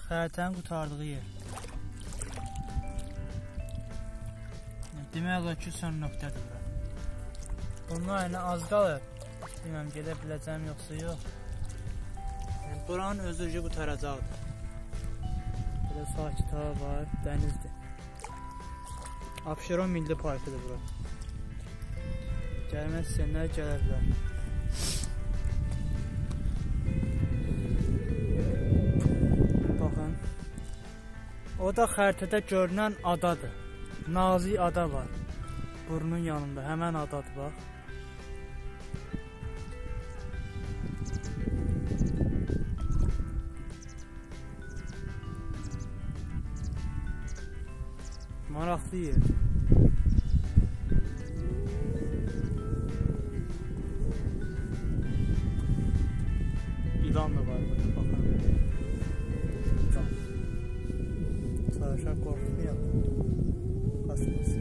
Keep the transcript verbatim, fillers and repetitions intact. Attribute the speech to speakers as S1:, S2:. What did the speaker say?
S1: xəritənin qurtardığı yer. Demək olar ki, son nöqtədir bura. Bunun ayına az qalıb. Bilməm, gedə biləcəm yoxsa yox. Yəni, buranın özü qutaracaqdır. Burada sakit hava var, dənizdir. Abşeron Milli Parkıdır bura. Gəlmək istəyənlər gələ bilər. Baxın. O da xəritədə görünən adadır. Nazik ada var. Burnun yanında. Həmən adadır, bax. Maraqlı yerdir. İlan da var burada, baxın. İlan. Sarışaq qorxmayalım. Qasımız.